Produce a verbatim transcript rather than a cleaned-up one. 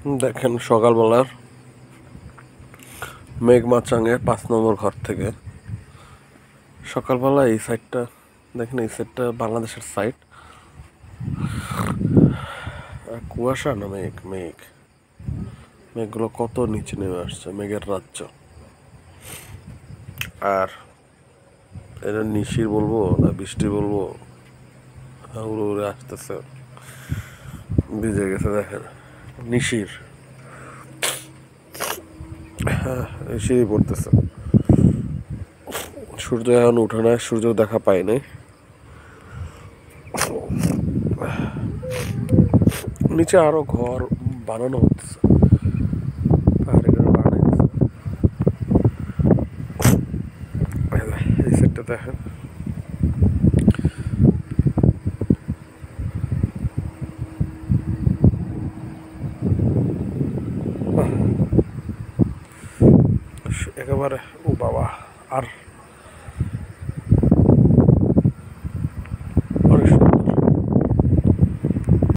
দেখেন সকালবেলার মেঘমাচাঙের পাঁচ নম্বর ঘর থেকে সকালবেলা এই সাইডটা দেখেন, এই সাইডটা বাংলাদেশের সাইড। কুয়াশা না মেঘ, মেঘ মেঘগুলো কত নিচে নেমে আসছে, মেঘের রাজ্য। আর এটা নিশির বলবো না বৃষ্টি বলবো, উড়ে উড়ে আসতেছে, ভিজে গেছে। দেখেন নিশির, হ্যাঁ নিশিরই পড়তেছে। সূর্য এখন উঠে না, সূর্য দেখা পায় নাই। নিচে আরো ঘর বানানো হচ্ছে, এই সেটটা দেখেন। একেবারে ও বাবা, আর